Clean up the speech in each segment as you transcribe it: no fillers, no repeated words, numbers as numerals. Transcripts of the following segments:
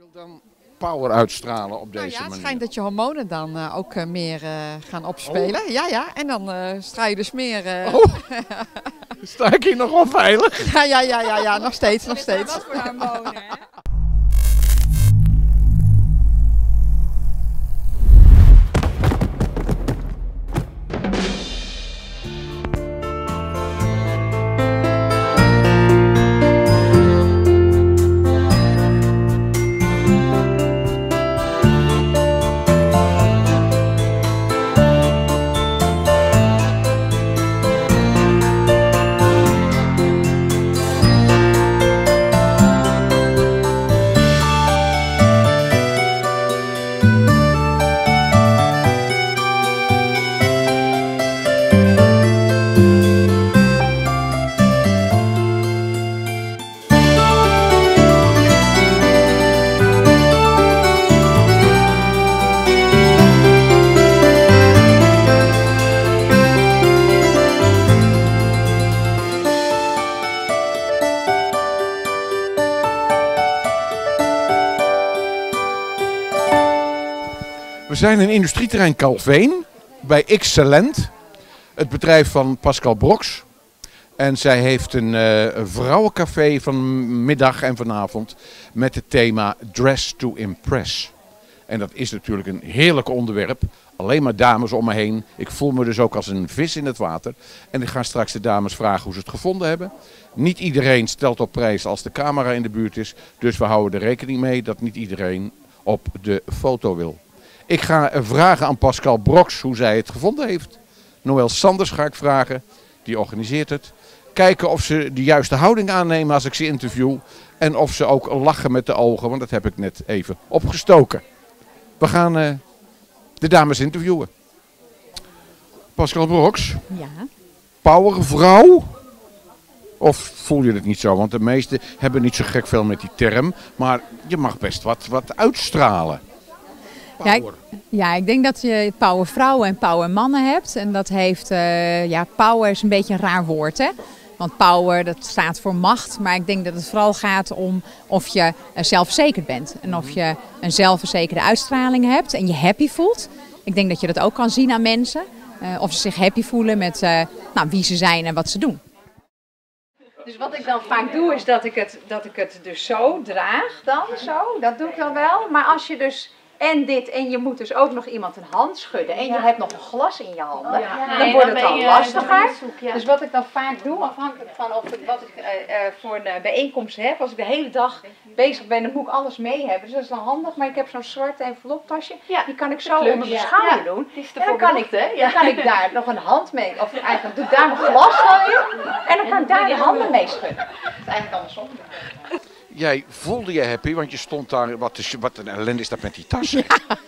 wil dan power uitstralen op deze Ja, het manier. schijnt dat je hormonen dan ook meer gaan opspelen. Oh. Ja, en dan straal je dus meer... Sta ik hier nog wel veilig? Ja, nog steeds. Wat voor hormonen, hè? We zijn in industrieterrein Calveen bij Excellent, het bedrijf van Pascal Broks. En zij heeft een vrouwencafé vanmiddag en vanavond met het thema Dress to Impress. En dat is natuurlijk een heerlijk onderwerp. Alleen maar dames om me heen. Ik voel me dus ook als een vis in het water. En ik ga straks de dames vragen hoe ze het gevonden hebben. Niet iedereen stelt op prijs als de camera in de buurt is. Dus we houden er rekening mee dat niet iedereen op de foto wil. Ik ga vragen aan Pascal Broks hoe zij het gevonden heeft. Noël Sanders ga ik vragen. Die organiseert het. Kijken of ze de juiste houding aannemen als ik ze interview. En of ze ook lachen met de ogen. Want dat heb ik net even opgestoken. We gaan de dames interviewen. Pascal Broks, Ja. powervrouw? Of voel je het niet zo? Want de meesten hebben niet zo gek veel met die term. Maar je mag best wat uitstralen. Power. Ja, ik denk dat je power vrouwen en power mannen hebt. En dat heeft, power is een beetje een raar woord, hè. Want power, dat staat voor macht. Maar ik denk dat het vooral gaat om of je zelfverzekerd bent. En of je een zelfverzekerde uitstraling hebt en je happy voelt. Ik denk dat je dat ook kan zien aan mensen. Of ze zich happy voelen met wie ze zijn en wat ze doen. Dus wat ik dan vaak doe is dat ik het dus zo draag dan, zo. Dat doe ik dan wel. Maar als je dus... En je moet dus ook nog iemand een hand schudden. En je hebt nog een glas in je handen. Dan wordt het al lastiger. Dus wat ik dan vaak doe, afhankelijk van wat ik voor een bijeenkomst heb. Als ik de hele dag bezig ben, dan moet ik alles mee hebben. Dus dat is dan handig. Maar ik heb zo'n zwart enveloptasje. Die kan ik zo onder mijn schouder doen. En dan kan ik daar nog een hand mee. Of eigenlijk doe ik daar mijn glas van in. En dan kan ik daar de handen mee schudden. Dat is eigenlijk andersom. Jij voelde je happy, want je stond daar, wat een ellende is dat met die tassen.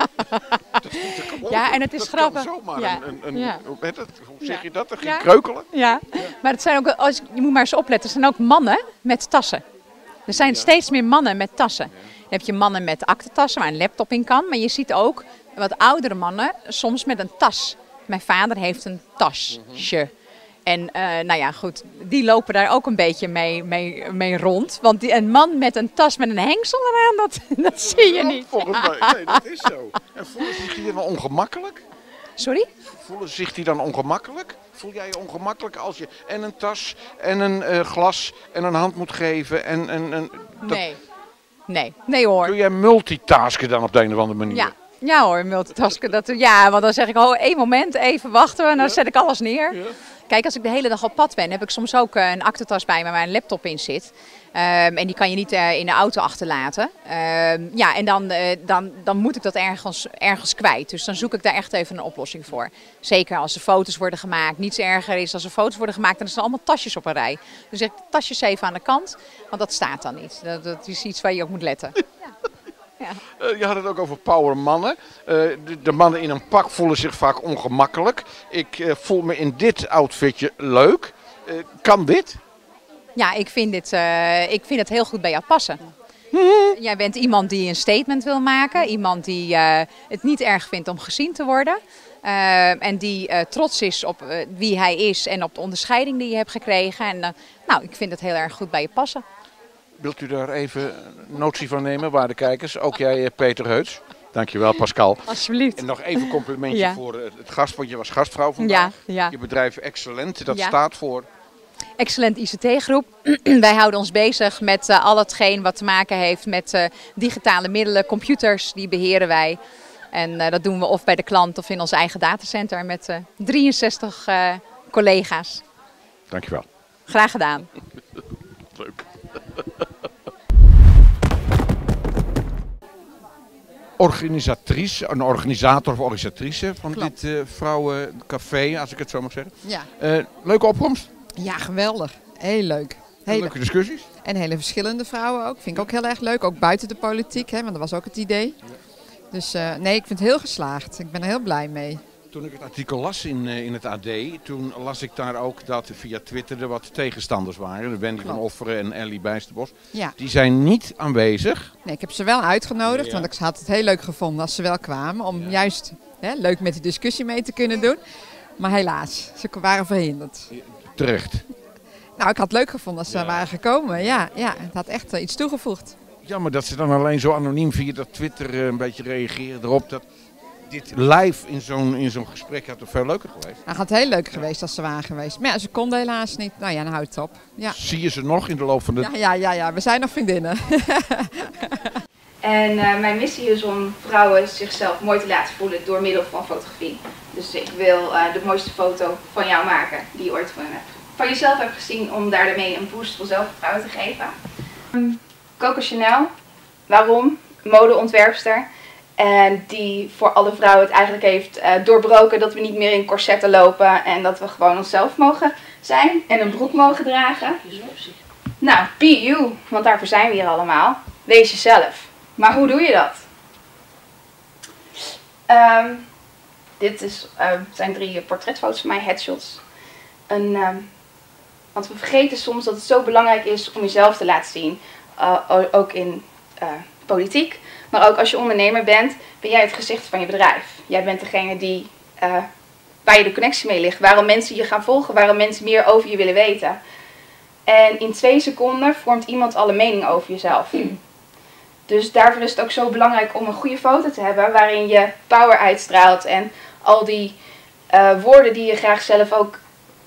Ja, en het is grappig. Zomaar Ja. hoe zeg je dat? Geen kreukelen? Ja, maar het zijn ook, je moet maar eens opletten, er zijn ook mannen met tassen. Er zijn steeds meer mannen met tassen. Dan heb je mannen met aktentassen waar een laptop in kan. Maar je ziet ook wat oudere mannen soms met een tas. Mijn vader heeft een tasje. En goed, die lopen daar ook een beetje mee rond. Want een man met een tas met een hengsel eraan, dat zie je niet. Volgens mij, nee, dat is zo. En voelen ze zich die dan ongemakkelijk? Sorry? Voelen ze zich die dan ongemakkelijk? Voel jij je ongemakkelijk als je en een tas en een glas en een hand moet geven? Nee hoor. Kun jij multitasken dan op de een of andere manier? Ja hoor, multitasken. Want dan zeg ik, één moment, even wachten en dan zet ik alles neer. Ja. Kijk, als ik de hele dag op pad ben, heb ik soms ook een aktentas bij me waar een laptop in zit. En die kan je niet in de auto achterlaten. En dan moet ik dat ergens kwijt. Dus dan zoek ik daar echt even een oplossing voor. Zeker als er foto's worden gemaakt. Niets erger is als er foto's worden gemaakt en er staan allemaal tasjes op een rij. Dus zeg ik tasjes even aan de kant, want dat staat dan niet. Dat is iets waar je op moet letten. Ja. Je had het ook over power mannen. De mannen in een pak voelen zich vaak ongemakkelijk. Ik voel me in dit outfitje leuk. Kan dit? Ja, ik vind het heel goed bij jou passen. Jij bent iemand die een statement wil maken. Iemand die het niet erg vindt om gezien te worden. En die trots is op wie hij is en op de onderscheiding die je hebt gekregen. En ik vind het heel erg goed bij je passen. Wilt u daar even notie van nemen, waarde kijkers? Ook jij, Peter Heuts. Dankjewel, Pascal. Alsjeblieft. En nog even een complimentje Ja. voor het gast, want je was gastvrouw vandaag. Ja. Je bedrijf Excellent, dat Ja. staat voor... Excellent ICT-groep. Wij houden ons bezig met al hetgeen wat te maken heeft met digitale middelen, computers, die beheren wij. En dat doen we of bij de klant of in ons eigen datacenter met 63 collega's. Dankjewel. Graag gedaan. Leuk. Organisatrice, een organisator of organisatrice van Klopt. dit vrouwencafé, als ik het zo mag zeggen. Ja. Leuke opkomst, Ja, geweldig. Heel leuk. leuke discussies. En hele verschillende vrouwen ook. Vind ik ook heel erg leuk. Ook buiten de politiek, hè, want dat was ook het idee. Dus nee, ik vind het heel geslaagd. Ik ben er heel blij mee. Toen ik het artikel las in het AD, toen las ik daar ook dat via Twitter er wat tegenstanders waren. De Wendy van Klopt. Offeren en Ellie Bijsterbos. Ja. Die zijn niet aanwezig. Nee, ik heb ze wel uitgenodigd, Ja. want ik had het heel leuk gevonden als ze wel kwamen. Om juist leuk met die discussie mee te kunnen doen. Maar helaas, ze waren verhinderd. Terecht. Nou, ik had het leuk gevonden als ze waren gekomen. Ja, het had echt iets toegevoegd. Jammer dat ze dan alleen zo anoniem via dat Twitter een beetje reageren erop. Dat dit live in zo'n gesprek had toch veel leuker geweest. Nou, het had heel leuk geweest als ze waren geweest. Maar ja, ze konden helaas niet. Nou ja, dan houdt het op. Ja. Zie je ze nog in de loop van de... Ja, we zijn nog vriendinnen. En mijn missie is om vrouwen zichzelf mooi te laten voelen door middel van fotografie. Dus ik wil de mooiste foto van jou maken die je ooit van jezelf hebt gezien, om daarmee een boost van zelfvertrouwen te geven. Coco Chanel, waarom? Modeontwerpster. En die voor alle vrouwen het eigenlijk heeft doorbroken dat we niet meer in corsetten lopen en dat we gewoon onszelf mogen zijn en een broek mogen dragen. Nou, be you, want daarvoor zijn we hier allemaal. Wees jezelf. Maar hoe doe je dat? Dit zijn 3 portretfoto's van mij, headshots. Want we vergeten soms dat het zo belangrijk is om jezelf te laten zien. Ook in politiek. Maar ook als je ondernemer bent, ben jij het gezicht van je bedrijf. Jij bent degene waar je de connectie mee ligt. Waarom mensen je gaan volgen, waarom mensen meer over je willen weten. En in 2 seconden vormt iemand alle mening over jezelf. Dus daarvoor is het ook zo belangrijk om een goede foto te hebben waarin je power uitstraalt. En al die woorden die je graag zelf ook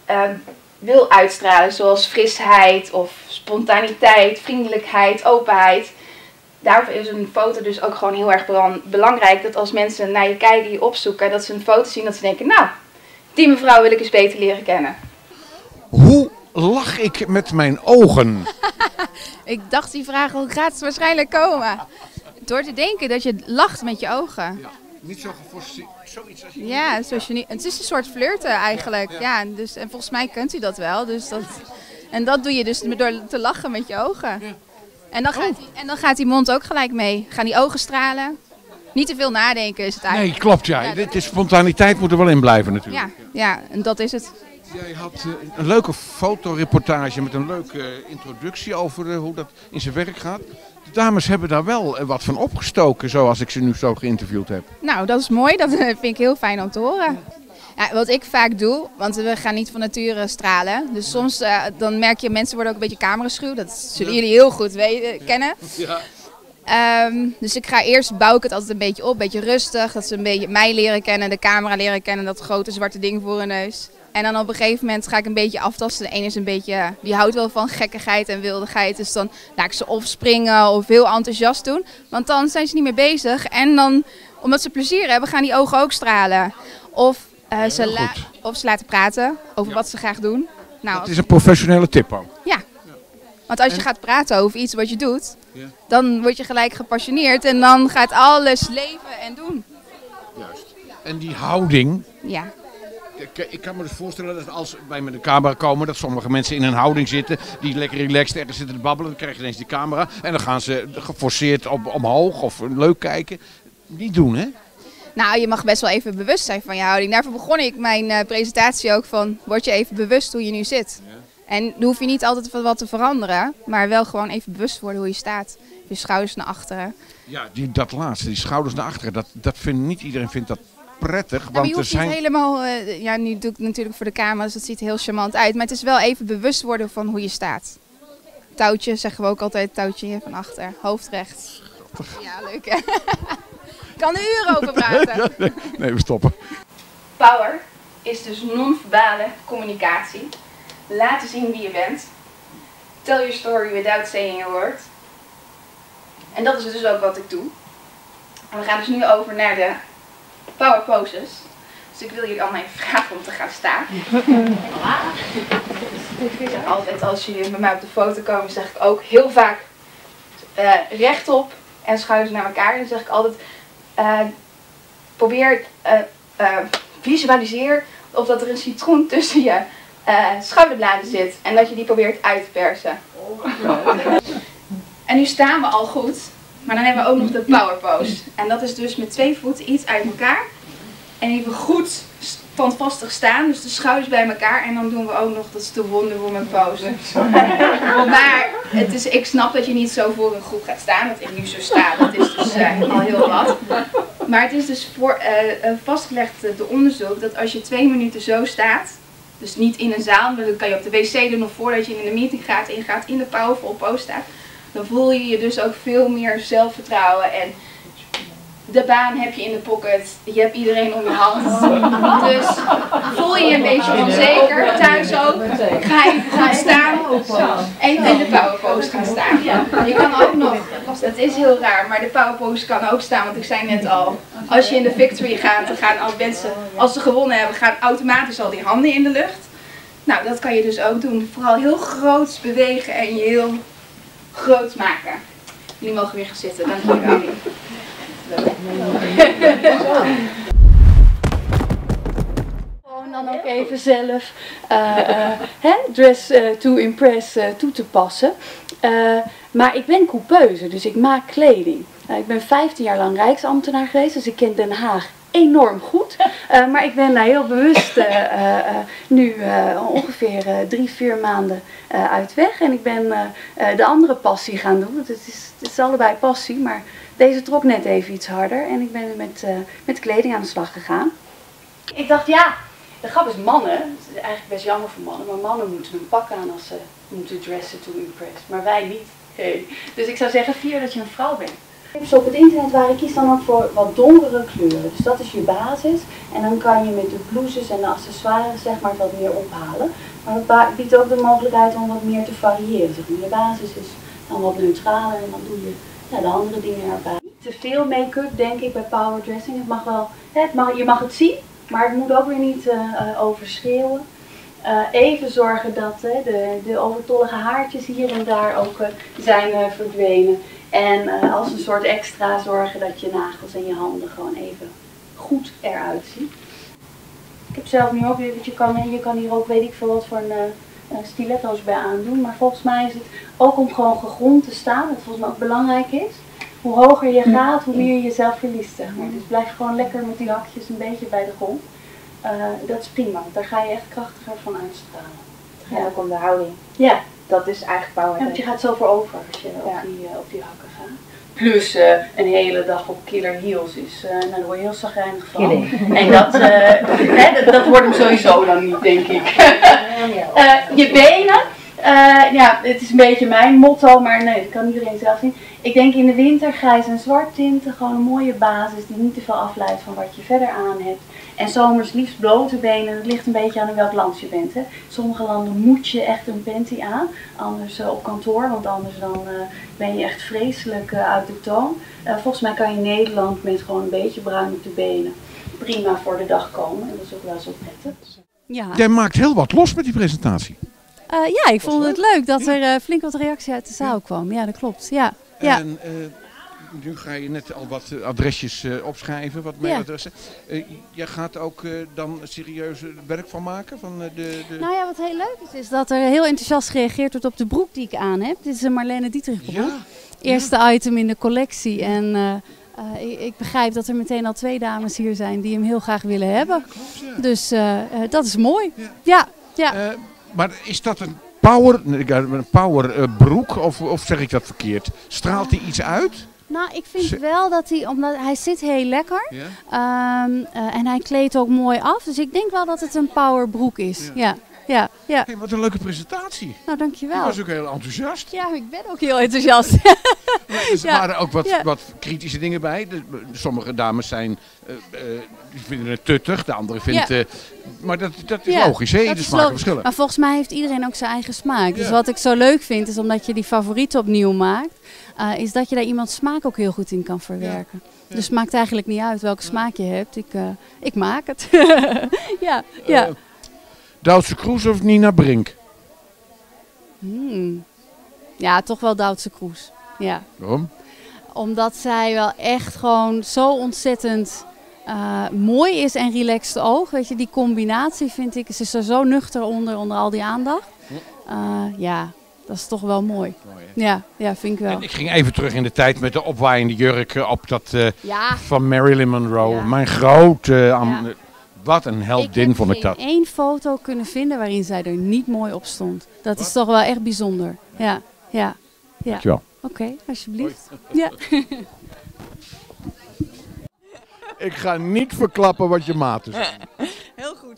wil uitstralen. Zoals frisheid of spontaniteit, vriendelijkheid, openheid. Daarvoor is een foto dus ook gewoon heel erg belangrijk. Dat als mensen naar je kijken, je opzoeken, dat ze een foto zien dat ze denken, nou, die mevrouw wil ik eens beter leren kennen. Hoe lach ik met mijn ogen? Ik dacht die vraag gaat waarschijnlijk komen. Door te denken dat je lacht met je ogen. Ja, niet zo geforceerd. Zoiets als je... Ja, zoals je niet, het is een soort flirten eigenlijk. Ja, dus, en volgens mij kunt u dat wel. Dus en dat doe je dus door te lachen met je ogen. Ja. En dan gaat die mond ook gelijk mee. Gaan die ogen stralen. Niet te veel nadenken is het eigenlijk. Nee, klopt ja. Dit is spontaniteit moet er wel in blijven natuurlijk. Ja, en dat is het. Jij had een leuke fotoreportage met een leuke introductie over hoe dat in zijn werk gaat. De dames hebben daar wel wat van opgestoken, zoals ik ze nu zo geïnterviewd heb. Nou, dat is mooi. Dat vind ik heel fijn om te horen. Ja, wat ik vaak doe, want we gaan niet van nature stralen. Dus soms dan merk je, mensen worden ook een beetje cameraschuw. Dat zullen jullie heel goed kennen. Ja. Dus bouw ik het altijd een beetje op, een beetje rustig. Dat ze een beetje mij leren kennen, de camera leren kennen, dat grote zwarte ding voor hun neus. En dan op een gegeven moment ga ik een beetje aftasten. De ene is een beetje, die houdt wel van gekkigheid en wildigheid. Dus dan laat ik ze of springen of heel enthousiast doen. Want dan zijn ze niet meer bezig. En dan, omdat ze plezier hebben, gaan die ogen ook stralen. Of ze laten praten over wat ze graag doen. Nou, Het is een professionele tip ook. ja. Want als je gaat praten over iets wat je doet, dan word je gelijk gepassioneerd. En dan gaat alles leven en doen. Juist. En die houding... Ja. Ik kan me dus voorstellen dat als wij met de camera komen, dat sommige mensen in een houding zitten, die lekker relaxed ergens zitten te babbelen, dan krijg je ineens die camera en dan gaan ze geforceerd omhoog of leuk kijken. Niet doen, hè? Nou, je mag best wel even bewust zijn van je houding. Daarvoor begon ik mijn presentatie ook van, word je even bewust hoe je nu zit. Ja. En dan hoef je niet altijd wat te veranderen, maar wel gewoon even bewust worden hoe je staat. Je schouders naar achteren. Ja, dat laatste, die schouders naar achteren, dat vindt niet iedereen vindt dat prettig. Ja, want je hoeft niet helemaal, nu doe ik het natuurlijk voor de camera, dus dat ziet er heel charmant uit. Maar het is wel even bewust worden van hoe je staat. touwtje, zeggen we ook altijd, touwtje hier van achter, hoofdrecht. Ja, leuk hè? Ik kan er uren over praten. Nee, we stoppen. Power is dus non-verbale communicatie. Laten zien wie je bent. Tell your story without saying a word. En dat is dus ook wat ik doe. En we gaan dus nu over naar de power poses. Dus ik wil jullie allemaal even vragen om te gaan staan. Altijd als jullie met mij op de foto komen, zeg ik ook heel vaak rechtop en schouders naar elkaar. Dan zeg ik altijd, visualiseer of dat er een citroen tussen je schouderbladen zit en dat je die probeert uit te persen. En nu staan we al goed, maar dan hebben we ook nog de power pose. En dat is dus met 2 voeten iets uit elkaar. En even goed standvastig staan, dus de schouders bij elkaar. En dan doen we ook nog, dat is de Wonder Woman pose. Maar ik snap dat je niet zo voor een groep gaat staan, dat ik nu zo sta. Dat is dus al heel wat. Maar het is dus vastgelegd door onderzoek dat als je 2 minuten zo staat, dus niet in een zaal, maar dat kan je op de wc doen of voordat je in de meeting gaat en je gaat in de powerful pose staan, dan voel je je dus ook veel meer zelfvertrouwen en de baan heb je in de pocket, je hebt iedereen om je hand. Dus voel je een beetje onzeker, thuis ook, ga je gaan staan en in de power pose gaan staan. Je kan ook nog, dat is heel raar, maar de power pose kan ook staan, want ik zei net al, als je in de victory gaat, dan gaan al mensen, als ze gewonnen hebben, gaan automatisch al die handen in de lucht. Nou, dat kan je dus ook doen. Vooral heel groots bewegen en je heel groot maken. Jullie mogen weer gaan zitten, dank jullie wel. Gewoon dan ook even zelf dress to impress toe te passen. Maar ik ben coupeuse, dus ik maak kleding. Ik ben 15 jaar lang Rijksambtenaar geweest, dus ik ken Den Haag enorm goed. Maar ik ben daar heel bewust nu ongeveer 3-4 maanden uit weg. En ik ben de andere passie gaan doen. Het is allebei passie, maar deze trok net even iets harder. En ik ben met kleding aan de slag gegaan. Ik dacht, ja, de grap is mannen. Het is eigenlijk best jammer voor mannen. Maar mannen moeten een pak aan als ze moeten dressen to impress. Maar wij niet. Hey. Dus ik zou zeggen, vier dat je een vrouw bent. Tips op het internet waar ik kies dan ook voor wat donkere kleuren. Dus dat is je basis. En dan kan je met de blouses en de accessoires zeg maar wat meer ophalen. Maar dat biedt ook de mogelijkheid om wat meer te variëren. Zeg maar. Je basis is dan wat neutraler en dan doe je de andere dingen erbij. Niet te veel make-up denk ik bij powerdressing. Het mag wel, je mag het zien, maar het moet ook weer niet overschreeuwen. Even zorgen dat de overtollige haartjes hier en daar ook zijn verdwenen. En als een soort extra zorgen dat je nagels en je handen gewoon even goed eruit zien. Ik heb zelf nu ook weer, je kan hier ook weet ik veel wat voor stiletto's bij aandoen. Maar volgens mij is het ook om gewoon gegrond te staan, wat volgens mij ook belangrijk is. Hoe hoger je gaat, hoe meer je jezelf verliest. Zeg maar. Dus blijf gewoon lekker met die hakjes een beetje bij de grond. Dat is prima, want daar ga je echt krachtiger van uitstralen. Ja, en ook om de houding. Ja. Dat is eigenlijk power. Ja, want je gaat zo voor over als je op die hakken gaat. Plus een hele dag op killer heels is, daar word je heel chagrijnig van. En dat wordt hem sowieso dan niet, denk ik. Je benen, ja, het is een beetje mijn motto, maar nee, dat kan iedereen zelf zien. Ik denk in de winter grijs en zwart tinten, gewoon een mooie basis die niet te veel afleidt van wat je verder aan hebt. En zomers liefst blote benen, het ligt een beetje aan in welk land je bent. Hè. In sommige landen moet je echt een panty aan, anders op kantoor, want anders dan ben je echt vreselijk uit de toon. Volgens mij kan je in Nederland met gewoon een beetje bruin op de benen prima voor de dag komen en dat is ook wel zo prettig. Ja. Jij maakt heel wat los met die presentatie. Ja, ik vond het leuk dat er flink wat reactie uit de zaal kwam. Ja, dat klopt. Ja. En nu ga je net al wat adresjes opschrijven, wat mailadressen. Jij gaat ook dan serieus werk van maken? Van Nou ja, wat heel leuk is dat er heel enthousiast gereageerd wordt op de broek die ik aan heb. Dit is een Marlene Dietrich broek. Ja. Eerste item in de collectie. En ik begrijp dat er meteen al 2 dames hier zijn die hem heel graag willen hebben. Ja, klopt, ja. Dus dat is mooi. Ja. Maar is dat een power broek of zeg ik dat verkeerd? Straalt hij iets uit? Nou, ik vind wel dat omdat hij zit heel lekker en hij kleedt ook mooi af. Dus ik denk wel dat het een powerbroek is. Ja. ja, ja. Hey, wat een leuke presentatie. Nou, Je dankjewel. was ook heel enthousiast. Ja, ik ben ook heel enthousiast. Maar er Ja. waren ook Ja. wat kritische dingen bij. Sommige dames zijn, die vinden het tuttig, de andere vindt... Ja. Maar dat is Ja, logisch, hè? dat De is smaken logisch. verschillen. Maar volgens mij heeft iedereen ook zijn eigen smaak. Dus Ja. wat ik zo leuk vind, is omdat je die favorieten opnieuw maakt, is dat je daar iemands smaak ook heel goed in kan verwerken. Ja. Dus het maakt eigenlijk niet uit welke smaak je hebt. Ik maak het. Ja, ja. Duitse Kroes of Nina Brink? Ja, toch wel Duitse Kroes. Ja. Waarom? Omdat zij wel echt gewoon zo ontzettend mooi is en relaxed oog. Weet je, die combinatie vind ik, ze is er zo nuchter onder al die aandacht. Ja, dat is toch wel mooi. Mooi, hè? Ja, vind ik wel. En ik ging even terug in de tijd met de opwaaiende jurk op dat Ja. van Marilyn Monroe. Ja. Mijn grote... Wat een heldin vond ik dat. Ik heb geen één foto kunnen vinden waarin zij er niet mooi op stond. Dat is toch wel echt bijzonder. Ja, ja, ja. Dankjewel. Oké, alsjeblieft. Ja. Ik ga niet verklappen wat je maten zijn. Heel goed.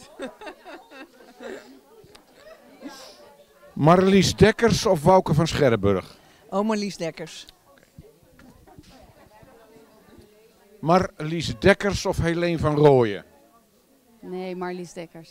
Marlies Dekkers of Wouke van Scherrenburg? Marlies Dekkers. Marlies Dekkers of Helene van Rooyen? Nee, Marlies Dekkers.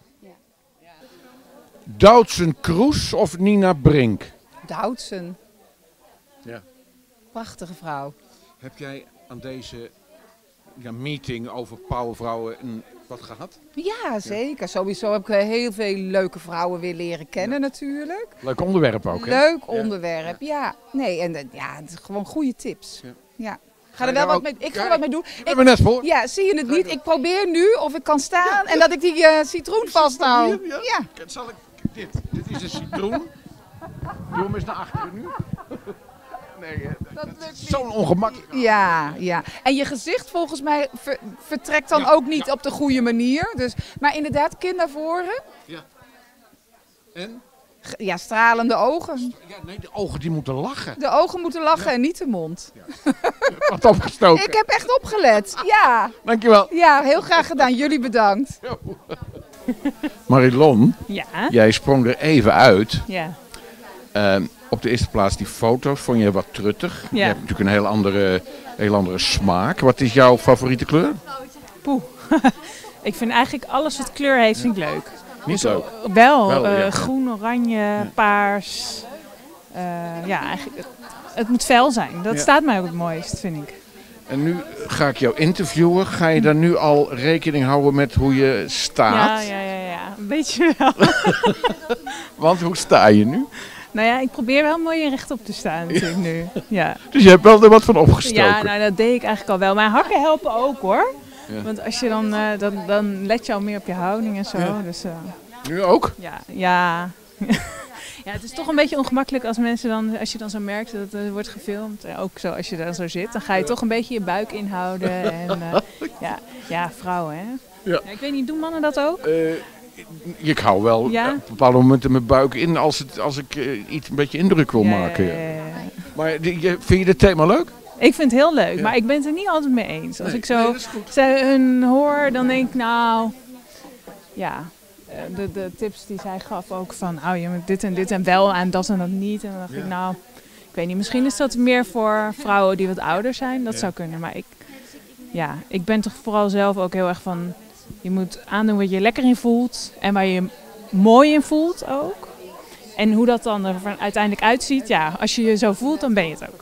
Doutzen Kroes of Nina Brink? Doutzen. Ja. Prachtige vrouw. Heb jij aan deze meeting over powervrouwen wat gehad? Ja, zeker. Sowieso heb ik heel veel leuke vrouwen weer leren kennen natuurlijk. Leuk onderwerp ook, hè? Leuk onderwerp, ja. Nee, en het is gewoon goede tips. Ja. Ik ga er wel wat mee, ik ga er wat mee doen. Ik ben er net voor. Ja, zie je het niet? Ik probeer nu of ik kan staan en dat ik die citroen vasthoud. Hier, Ja. Zal ik dit? Dit is een citroen. Doe hem eens naar achteren nu. Nee, dat is zo'n ongemakkelijk. Ja, ja. En je gezicht volgens mij vertrekt dan ook niet op de goede manier. Dus, maar inderdaad, kin naar voren. Ja. En? Ja, stralende ogen. Ja, nee, de ogen die moeten lachen. De ogen moeten lachen en niet de mond. Wat opgestoken. Ik heb echt opgelet. Ja. Dankjewel. Ja, heel graag gedaan. Jullie bedankt. Marilon, Ja. jij sprong er even uit. Ja. Op de eerste plaats die foto's vond je wat truttig. Ja. Je hebt natuurlijk een heel andere smaak. Wat is jouw favoriete kleur? Poeh. Ik vind eigenlijk alles wat kleur heeft, vind ik leuk. Niet zo. Wel, ja. groen, oranje, paars. Ja, eigenlijk, het moet fel zijn. Dat Ja. staat mij ook het mooist, vind ik. En nu ga ik jou interviewen. Ga je daar nu al rekening houden met hoe je staat? Ja. Een beetje wel. Want hoe sta je nu? Nou ja, ik probeer wel mooi en rechtop te staan natuurlijk nu. Ja. Dus je hebt wel er wat van opgestoken. Ja, nou dat deed ik eigenlijk al wel. Maar hakken helpen ook hoor. Ja. Want als je dan let je al meer op je houding en zo. Ja. Dus, Nu ook? Ja. Ja, het is toch een beetje ongemakkelijk als mensen dan, als je dan zo merkt dat het wordt gefilmd. Ook zo als je daar zo zit, dan ga je toch een beetje je buik inhouden. En, ja, vrouwen hè. Ja. Ja, ik weet niet, doen mannen dat ook? Ik hou wel op bepaalde momenten mijn buik in als ik iets een beetje indruk wil maken. Ja. Maar vind je dit thema leuk? Ik vind het heel leuk, maar ik ben het er niet altijd mee eens. Als ik zo hun hoor, dan denk ik nou, ja, de tips die zij gaf ook van, je moet dit en wel en dat niet. En dan dacht ik nou, ik weet niet, misschien is dat meer voor vrouwen die wat ouder zijn. Dat zou kunnen, maar ik ben toch vooral zelf ook heel erg van, je moet aandoen wat je lekker in voelt en waar je mooi in voelt ook. En hoe dat dan er uiteindelijk uitziet, ja, als je je zo voelt, dan ben je het ook.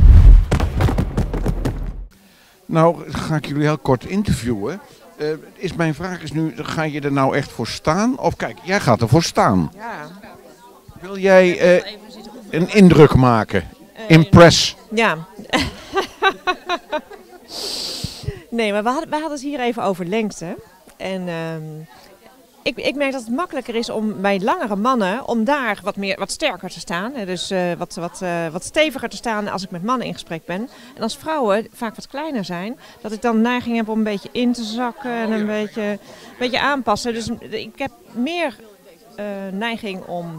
Nou, ga ik jullie heel kort interviewen. Mijn vraag is nu, ga je er nou echt voor staan? Of kijk, jij gaat ervoor staan. Ja. Wil jij een indruk maken? Impress? Ja. Nee, maar we hadden het hier even over lengte. En ik merk dat het makkelijker is om bij langere mannen, om daar wat sterker te staan. Dus wat steviger te staan als ik met mannen in gesprek ben. En als vrouwen vaak wat kleiner zijn, dat ik dan neiging heb om een beetje in te zakken en een beetje aanpassen. Dus ik heb meer neiging om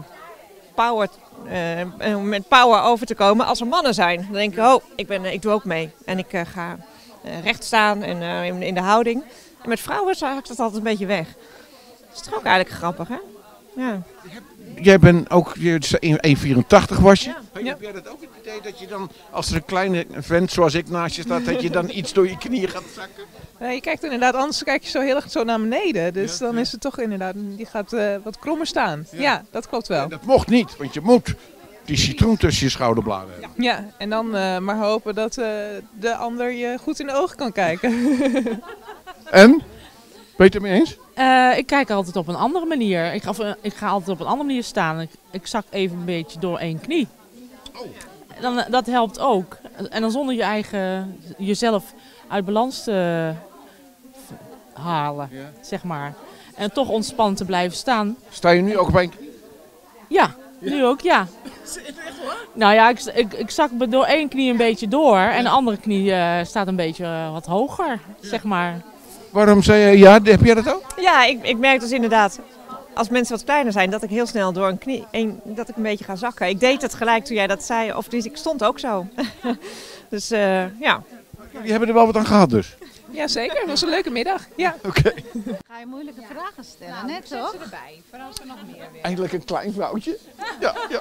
met power over te komen als er mannen zijn. Dan denk ik, ik doe ook mee. En ik ga recht staan en in de houding. En met vrouwen zag ik dat altijd een beetje weg. Dat is toch ook eigenlijk grappig, hè? Ja. Jij bent ook 1,84 was je. Ja. Heb jij dat ook het idee dat je dan, als er een kleine vent zoals ik naast je staat, dat je dan iets door je knieën gaat zakken? Je kijkt inderdaad, anders kijk je zo heel erg zo naar beneden. Dus dan is het toch inderdaad, die gaat wat krommer staan. Ja, dat klopt wel. En dat mocht niet, want je moet die citroen tussen je schouderbladen hebben. Ja, en dan maar hopen dat de ander je goed in de ogen kan kijken. En? Ben je het ermee eens? Ik kijk altijd op een andere manier. Ik ga altijd op een andere manier staan. Ik zak even een beetje door één knie. Dan, dat helpt ook. En dan zonder jezelf uit balans te halen, zeg maar. En toch ontspannen te blijven staan. Sta je nu ook op één knie? Ja, nu ook, ja. Nou ja, ik zak door één knie een beetje door. En de andere knie staat een beetje wat hoger, zeg maar. Waarom zei je ja? Heb jij dat ook? Ja, ik merk dus inderdaad, als mensen wat kleiner zijn, dat ik heel snel door een knie, dat ik een beetje ga zakken. Ik deed het gelijk toen jij dat zei, of dus ik stond ook zo. Dus ja. Jullie hebben er wel wat aan gehad dus? Jazeker, het was een leuke middag. Ja. Oké. Ga je moeilijke vragen stellen, net toch? Zet ze erbij, voor als er nog meer weer. Eindelijk een klein vrouwtje. Ja, ja.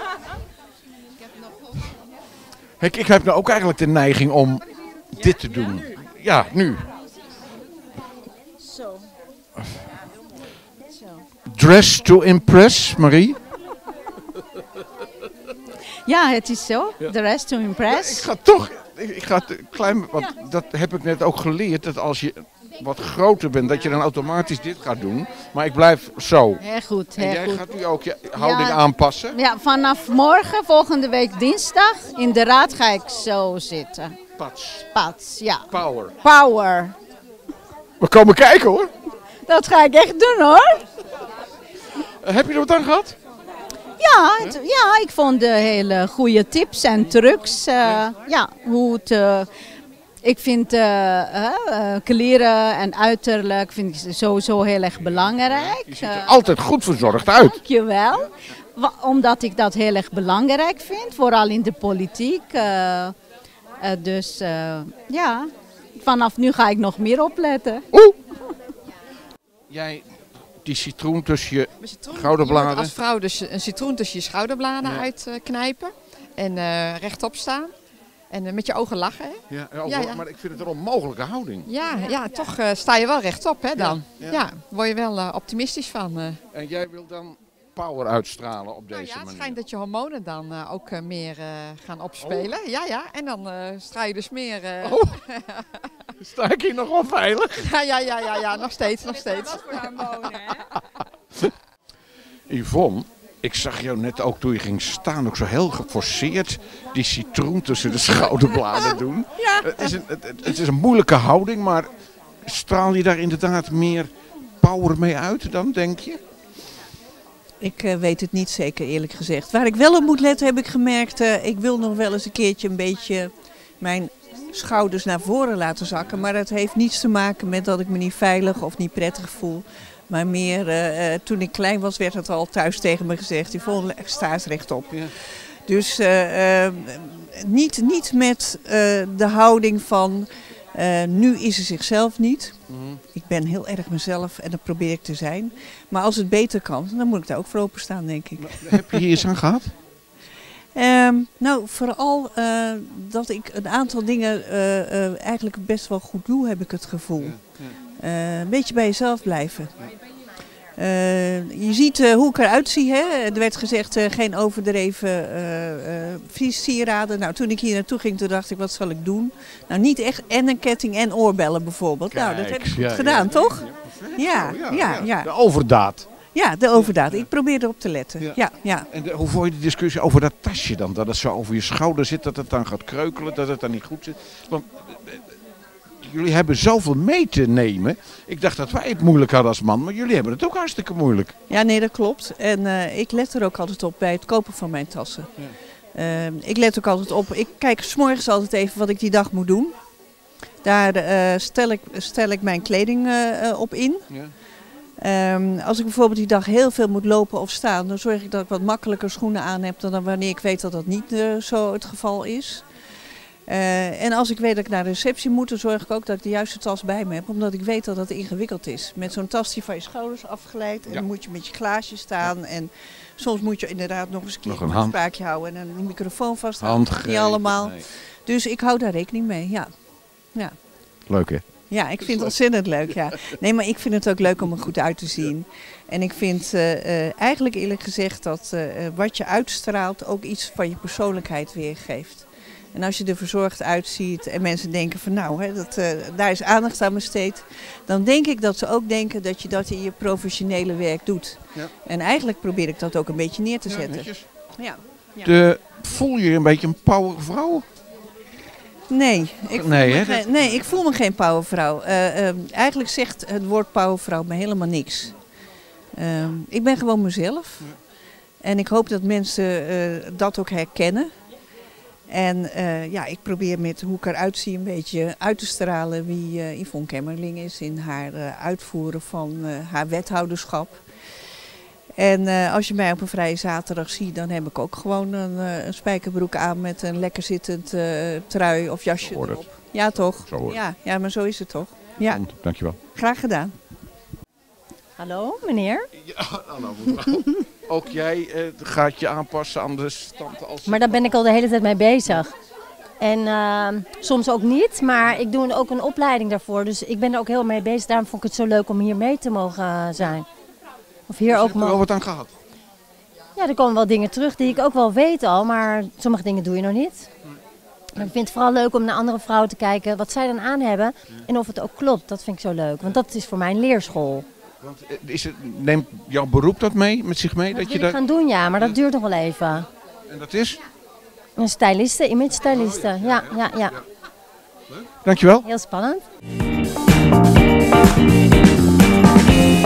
Ik heb nou ook eigenlijk de neiging om dit te doen. Ja, nu. Zo. Dress to impress, Marie? Ja, het is zo. The rest to impress. Ik ga toch, ik ga het klein, want dat heb ik net ook geleerd, dat als je wat groter bent, dat je dan automatisch dit gaat doen. Maar ik blijf zo. Heel goed, En heel jij goed. gaat nu ook je houding aanpassen? Ja, vanaf morgen, volgende week dinsdag, in de raad ga ik zo zitten. Pats, ja. Power. Power. We komen kijken hoor. Dat ga ik echt doen hoor. Heb je er wat aan gehad? Ja, ja, ik vond de hele goede tips en trucs. Ja, hoe het... ik vind kleren en uiterlijk vind ik sowieso heel erg belangrijk. Je ziet er altijd goed verzorgd uit. Dankjewel. Omdat ik dat heel erg belangrijk vind, vooral in de politiek. Dus ja, vanaf nu ga ik nog meer opletten. Jij die citroen tussen je schouderbladen. Je moet als vrouw dus een citroen tussen je schouderbladen uitknijpen. En rechtop staan. En met je ogen lachen. Hè? Ja, maar ik vind het een onmogelijke houding. Ja, toch sta je wel rechtop hè, dan. Ja, word je wel optimistisch van. En jij wil dan power uitstralen op deze Ja, het manier. schijnt dat je hormonen dan ook meer gaan opspelen. Ja, en dan straal je dus meer... Sta ik hier nog wel veilig? Ja, nog steeds. Yvonne, ik zag jou net ook toen je ging staan, ook zo heel geforceerd die citroen tussen de schouderbladen doen. Ja. Het is een moeilijke houding, maar straal je daar inderdaad meer power mee uit dan, denk je? Ik weet het niet zeker, eerlijk gezegd. Waar ik wel op moet letten, heb ik gemerkt, ik wil nog wel eens een keertje een beetje mijn schouders naar voren laten zakken. Maar dat heeft niets te maken met dat ik me niet veilig of niet prettig voel. Maar meer, toen ik klein was, werd het al thuis tegen me gezegd. Yvonne, sta eens rechtop. Ja. Dus niet met de houding van, nu is ze zichzelf niet. Ik ben heel erg mezelf en dat probeer ik te zijn. Maar als het beter kan, dan moet ik daar ook voor openstaan, denk ik. Heb je hier eens aan gehad? Nou, vooral dat ik een aantal dingen eigenlijk best wel goed doe, heb ik het gevoel. Een beetje bij jezelf blijven. Je ziet hoe ik eruit zie. Hè? Er werd gezegd geen overdreven sieraden. Nou, toen ik hier naartoe ging, toen dacht ik, wat zal ik doen? Nou, niet echt en een ketting en oorbellen bijvoorbeeld. Kijk, nou, dat heb ik goed gedaan, toch? Ja. De overdaad. Ja, de overdaad. Ik probeer erop te letten. Ja. En hoe vond je de discussie over dat tasje dan? Dat het zo over je schouder zit, dat het dan gaat kreukelen, dat het dan niet goed zit? Want jullie hebben zoveel mee te nemen. Ik dacht dat wij het moeilijk hadden als man, maar jullie hebben het ook hartstikke moeilijk. Ja, nee, dat klopt. En ik let er ook altijd op bij het kopen van mijn tassen. Ja. Ik let ook altijd op. Ik kijk 's morgens altijd even wat ik die dag moet doen. Daar stel ik mijn kleding op in. Ja. Als ik bijvoorbeeld die dag heel veel moet lopen of staan, dan zorg ik dat ik wat makkelijker schoenen aan heb dan wanneer ik weet dat dat niet zo het geval is. En als ik weet dat ik naar de receptie moet, dan zorg ik ook dat ik de juiste tas bij me heb. Omdat ik weet dat dat ingewikkeld is. Met zo'n tas die van je schouders afgeleid. En dan moet je met je glaasje staan. En soms moet je inderdaad nog eens een keer een afspraakje houden. En een microfoon vasthouden. Niet allemaal. Nee. Dus ik hou daar rekening mee, ja. Leuk hè? Ja, ik vind het ontzettend leuk, ja. Nee, maar ik vind het ook leuk om er goed uit te zien. En ik vind eigenlijk eerlijk gezegd dat wat je uitstraalt ook iets van je persoonlijkheid weergeeft. En als je er verzorgd uitziet en mensen denken van nou, hè, daar is aandacht aan besteed. Dan denk ik dat ze ook denken dat je dat in je professionele werk doet. Ja. En eigenlijk probeer ik dat ook een beetje neer te zetten. Ja. Voel je een beetje een powervrouw? Nee, ik voel me geen powervrouw. Eigenlijk zegt het woord powervrouw me helemaal niks. Ik ben gewoon mezelf. Ja. En ik hoop dat mensen dat ook herkennen. En ik probeer met hoe ik eruit zie een beetje uit te stralen wie Yvonne Kemmerling is in haar uitvoeren van haar wethouderschap. En als je mij op een vrije zaterdag ziet, dan heb ik ook gewoon een spijkerbroek aan met een lekker zittend trui of jasje erop. Ja, toch? Ja, maar zo is het toch? Ja. Dankjewel. Graag gedaan. Hallo, meneer. Ja, hallo mevrouw. Ook jij gaat je aanpassen aan de stand als... Maar daar ben ik al de hele tijd mee bezig. En soms ook niet, maar ik doe ook een opleiding daarvoor. Dus ik ben er ook heel mee bezig. Daarom vond ik het zo leuk om hier mee te mogen zijn. Of hier ook heb je er wel wat aan gehad? Ja, er komen wel dingen terug die ik ook wel weet al, maar sommige dingen doe je nog niet. Maar ik vind het vooral leuk om naar andere vrouwen te kijken wat zij dan aan hebben en of het ook klopt. Dat vind ik zo leuk, want dat is voor mij een leerschool. Want neemt jouw beroep dat mee, met zich mee? Dat wil ik gaan doen, ja, maar dat duurt nog wel even. En dat is? Een styliste, image styliste. Ja. Dankjewel. Heel spannend.